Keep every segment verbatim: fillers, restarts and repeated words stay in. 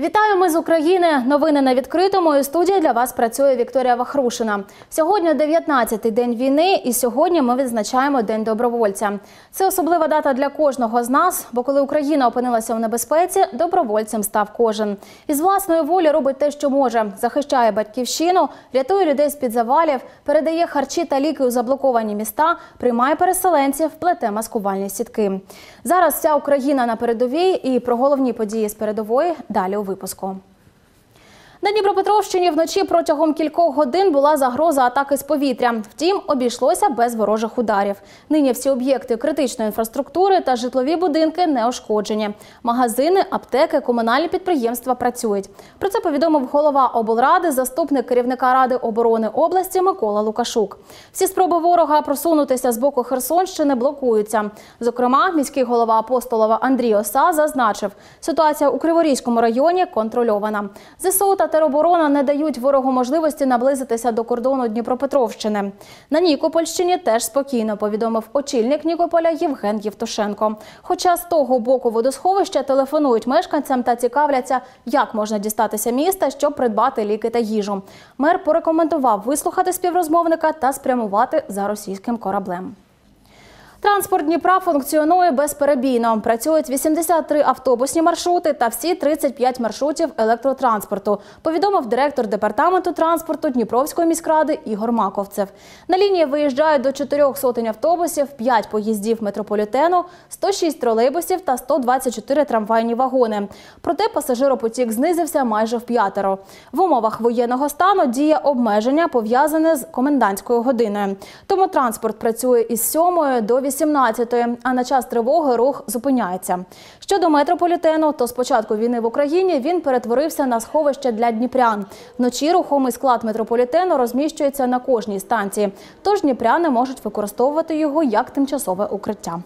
Вітаю, ми з України. Новини на відкритому. У студії для вас працює Вікторія Вахрушина. Сьогодні дев'ятнадцятий день війни і сьогодні ми відзначаємо День добровольця. Це особлива дата для кожного з нас, бо коли Україна опинилася в небезпеці, добровольцем став кожен. Із власної волі робить те, що може. Захищає батьківщину, рятує людей з-під завалів, передає харчі та ліки у заблоковані міста, приймає переселенців, плете маскувальні сітки. Зараз вся Україна на передовій і про головні події з передової далі у випуску. На Дніпропетровщині вночі протягом кількох годин була загроза атаки з повітря. Втім, обійшлося без ворожих ударів. Нині всі об'єкти критичної інфраструктури та житлові будинки не ушкоджені. Магазини, аптеки, комунальні підприємства працюють. Про це повідомив голова облради, заступник керівника Ради оборони області Микола Лукашук. Всі спроби ворога просунутися з боку Херсонщини блокуються. Зокрема, міський голова Апостолова Андрій Оса зазначив, ситуація у Криворізькому районі контрольована. ЗСУ та тероборона не дають ворогу можливості наблизитися до кордону Дніпропетровщини. На Нікопольщині теж спокійно, повідомив очільник Нікополя Євген Євтушенко. Хоча з того боку водосховища телефонують мешканцям та цікавляться, як можна дістатися міста, щоб придбати ліки та їжу. Мер порекомендував вислухати співрозмовника та спрямувати за російським кораблем. Транспорт Дніпра функціонує безперебійно. Працюють вісімдесят три автобусні маршрути та всі тридцять п'ять маршрутів електротранспорту, повідомив директор департаменту транспорту Дніпровської міськради Ігор Маковцев. На лінії виїжджають до чотирьох сотень автобусів, п'ять поїздів метрополітену, сто шість тролейбусів та сто двадцять чотири трамвайні вагони. Проте пасажиропотік знизився майже вп'ятеро. В умовах воєнного стану діє обмеження, пов'язане з комендантською годиною. Тому транспорт працює із сьомої до вісімнадцятої, а на час тривоги рух зупиняється. Щодо метрополітену, то з початку війни в Україні він перетворився на сховище для дніпрян. Вночі рухомий склад метрополітену розміщується на кожній станції, тож дніпряни можуть використовувати його як тимчасове укриття.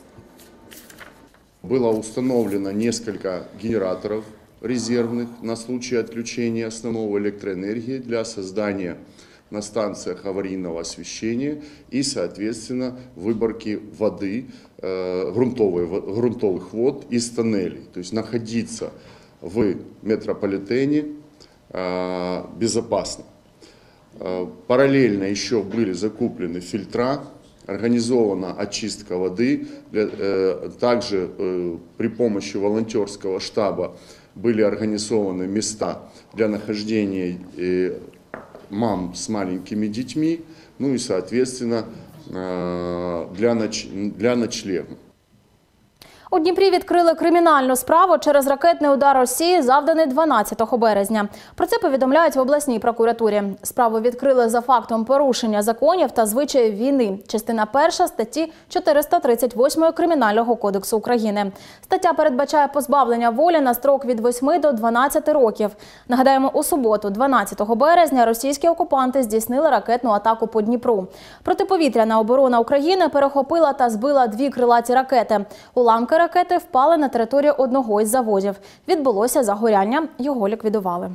Было установлено несколько генераторов резервных на случай отключения основного электроэнергии для создания на станциях аварийного освещения и, соответственно, выборки воды, э, грунтовой, грунтовых вод из тоннелей. То есть находиться в метрополитене э, безопасно. Э, параллельно еще были закуплены фильтра, организована очистка воды. Для, э, также э, при помощи волонтерского штаба были организованы места для нахождения э, мам с маленькими детьми, ну и, соответственно, для, ноч... для ночлегу. У Дніпрі відкрили кримінальну справу через ракетний удар Росії, завданий дванадцятого березня. Про це повідомляють в обласній прокуратурі. Справу відкрили за фактом порушення законів та звичаїв війни. Частина перша статті чотириста тридцять восьмої Кримінального кодексу України. Стаття передбачає позбавлення волі на строк від восьми до дванадцяти років. Нагадаємо, у суботу, дванадцятого березня, російські окупанти здійснили ракетну атаку по Дніпру. Протиповітряна оборона України перехопила та збила дві крилаті ракети. Уламки ракети впали на територію одного із заводів. Відбулося загоряння, його ліквідували.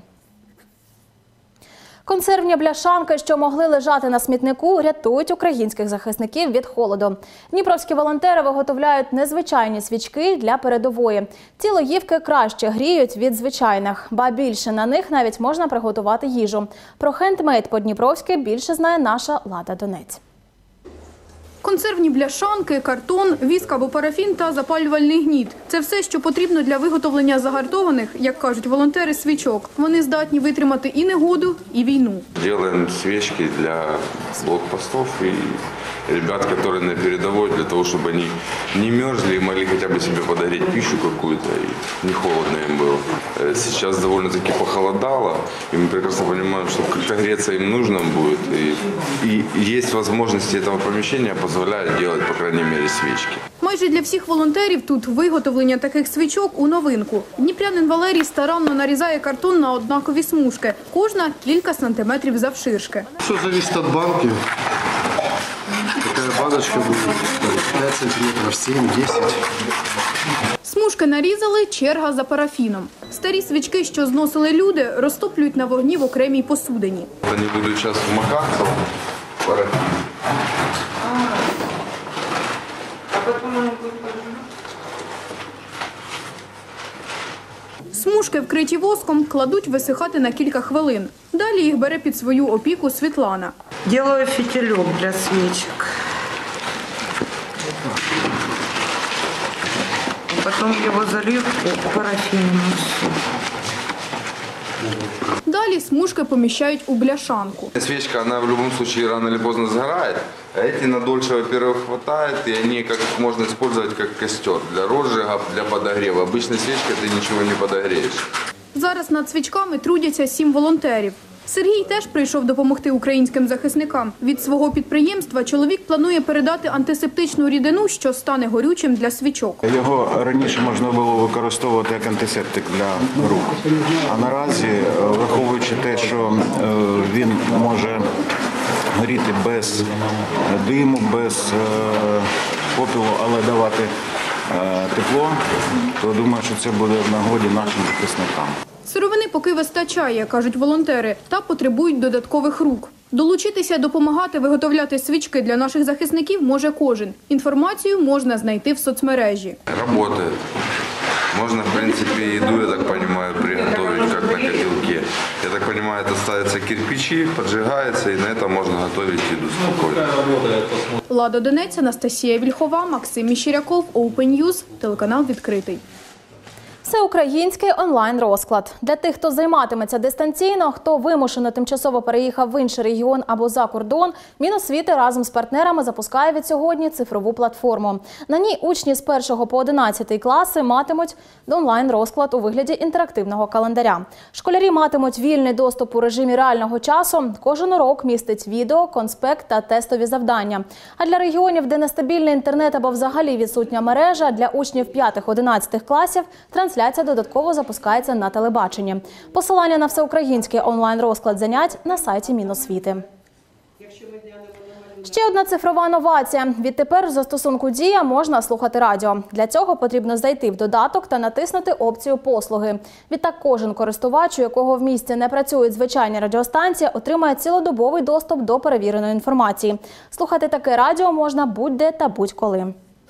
Консервні бляшанки, що могли лежати на смітнику, рятують українських захисників від холоду. Дніпровські волонтери виготовляють незвичайні свічки для передової. Ці логівки краще гріють від звичайних, ба більше на них навіть можна приготувати їжу. Про хендмейд по-дніпровськи більше знає наша Лада Донець. Консервні бляшанки, картон, віск або парафін та запалювальний гніт – це все, що потрібно для виготовлення загартованих, як кажуть волонтери, свічок. Вони здатні витримати і негоду, і війну. Робимо свічки для блокпостів і ребят, которые на передовой, для того, чтобы они не мерзли и могли хотя бы себе подарить пищу какую-то, и не холодно им было. Сейчас довольно-таки похолодало, и мы прекрасно понимаем, что как-то греться им нужно будет, и, и есть возможности этого помещения, позволяют делать, по крайней мере, свечки. Майже для всіх волонтерів тут виготовлення таких свічок у новинку. Дніпрянин Валерій старанно нарізає картон на однакові смужки, кожна кілька сантиметрів завширшки. Все залежить від банки. Такая баночка будет п'ять сантиметрів, сім-десять. Смужки нарізали, черга за парафіном. Старі свічки, що зносили люди, розтоплюють на вогні в окремій посудині. Вони будуть зараз вмикатися в парафін. Смужки Смужки, вкриті воском, кладуть висихати на кілька хвилин. Далі їх бере під свою опіку Світлана. Делаю фитилек для свечек. Потом его залью парафином. Далі смужки поміщають у бляшанку. Свечка, она в любом случае рано или поздно сгорает, а эти надольше, во-первых, хватает, и они как можно использовать как костер для розжига, для подогрева. Обычной свечкой ты ничего не подогреешь. Зараз над свічками трудяться сім волонтерів. Сергій теж прийшов допомогти українським захисникам. Від свого підприємства чоловік планує передати антисептичну рідину, що стане горючим для свічок. Його раніше можна було використовувати як антисептик для рук. А наразі, враховуючи те, що він може горіти без диму, без попілу, але давати тепло, то думаю, що це буде в нагоді нашим захисникам. Сировини поки вистачає, кажуть волонтери, та потребують додаткових рук. Долучитися, допомагати виготовляти свічки для наших захисників може кожен. Інформацію можна знайти в соцмережі. Работает. Можно, в принципе, еду, я так понимаю, приготовить, как на котелке. Я так понимаю, это ставятся кирпичи, поджигается, и на этом можно готовить еду спокойно. Лада Донець, Анастасія Вільхова, Максим Міщиряков, Open News, телеканал «Відкритий». Всеукраїнський онлайн-розклад. Для тих, хто займатиметься дистанційно, хто вимушено тимчасово переїхав в інший регіон або за кордон, Міносвіти разом з партнерами запускає від сьогодні цифрову платформу. На ній учні з першого по одинадцятий класи матимуть онлайн-розклад у вигляді інтерактивного календаря. Школярі матимуть вільний доступ у режимі реального часу. Кожен урок містить відео, конспект та тестові завдання. А для регіонів, де нестабільний інтернет або взагалі відсутня мережа, для учнів п'ятих-одинадцятих класів трансляція додатково запускається на телебаченні. Посилання на всеукраїнський онлайн-розклад занять на сайті Міносвіти. Ще одна цифрова новація. Відтепер в застосунку «Дія» можна слухати радіо. Для цього потрібно зайти в додаток та натиснути опцію «Послуги». Відтак кожен користувач, у якого в місті не працюють звичайні радіостанції, отримає цілодобовий доступ до перевіреної інформації. Слухати таке радіо можна будь-де та будь-коли.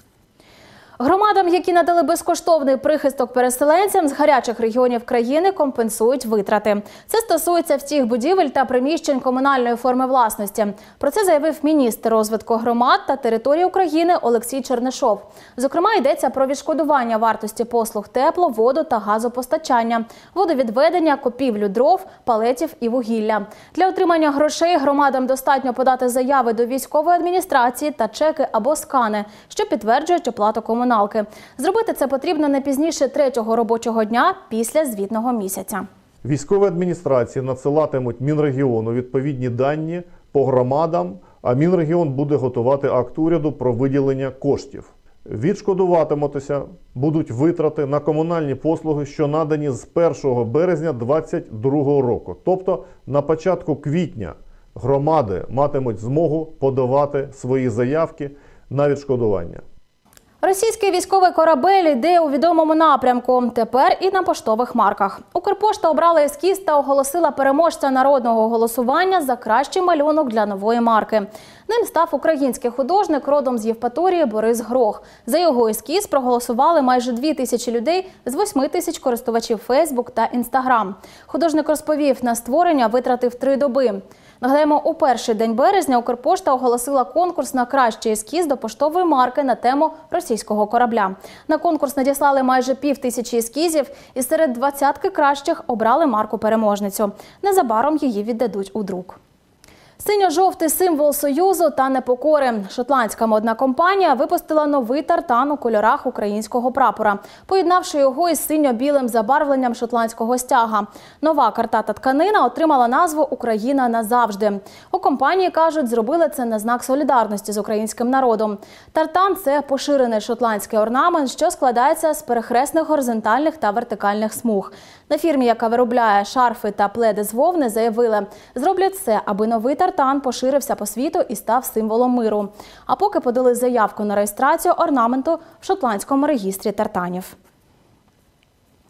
Громадам, які надали безкоштовний прихисток переселенцям з гарячих регіонів країни, компенсують витрати. Це стосується всіх будівель та приміщень комунальної форми власності. Про це заявив міністр розвитку громад та територій України Олексій Чернишов. Зокрема, йдеться про відшкодування вартості послуг тепло-, воду- та газопостачання, водовідведення, купівлю дров, палетів і вугілля. Для отримання грошей громадам достатньо подати заяви до військової адміністрації та чеки або скани, що підтверджують оплату комуналки. Зробити це потрібно не пізніше третього робочого дня після звітного місяця. Військові адміністрації надсилатимуть Мінрегіону відповідні дані по громадам, а Мінрегіон буде готувати акт уряду про виділення коштів. Відшкодуватимутися будуть витрати на комунальні послуги, що надані з першого березня двадцять другого року. Тобто на початку квітня громади матимуть змогу подавати свої заявки на відшкодування. Російський військовий корабель йде у відомому напрямку. Тепер і на поштових марках. Укрпошта обрала ескіз та оголосила переможця народного голосування за кращий малюнок для нової марки. Ним став український художник родом з Євпаторії Борис Грох. За його ескіз проголосували майже дві тисячі людей з восьми тисяч користувачів Фейсбук та Інстаграм. Художник розповів, на створення витратив три доби. Нагадаємо, у перший день березня Укрпошта оголосила конкурс на кращий ескіз до поштової марки на тему російського корабля. На конкурс надіслали майже пів тисячі ескізів і серед двадцятки кращих обрали марку-переможницю. Незабаром її віддадуть у друк. Синьо-жовтий символ Союзу та непокори. Шотландська модна компанія випустила новий тартан у кольорах українського прапора, поєднавши його із синьо-білим забарвленням шотландського стяга. Нова картата тканина отримала назву «Україна назавжди». У компанії кажуть, зробили це на знак солідарності з українським народом. Тартан – це поширений шотландський орнамент, що складається з перехресних горизонтальних та вертикальних смуг. На фірмі, яка виробляє шарфи та пледи з вовни, заявили, зроблять все, аби новий тартан поширився по світу і став символом миру. А поки подали заявку на реєстрацію орнаменту в шотландському регістрі тартанів.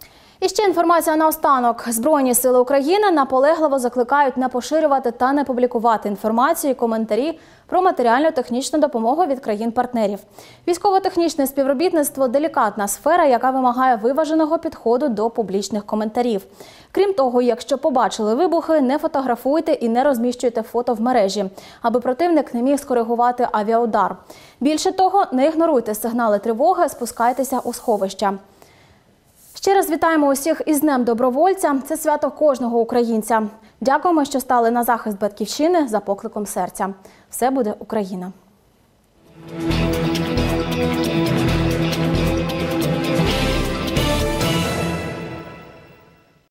І ще інформація наостанок. Збройні сили України наполегливо закликають не поширювати та не публікувати інформацію і коментарі про матеріально-технічну допомогу від країн-партнерів. Військово-технічне співробітництво – делікатна сфера, яка вимагає виваженого підходу до публічних коментарів. Крім того, якщо побачили вибухи, не фотографуйте і не розміщуйте фото в мережі, аби противник не міг скоригувати авіаудар. Більше того, не ігноруйте сигнали тривоги, спускайтеся у сховища. Ще раз вітаємо усіх із Днем добровольця. Це свято кожного українця. Дякуємо, що стали на захист Батьківщини за покликом серця. Все буде Україна!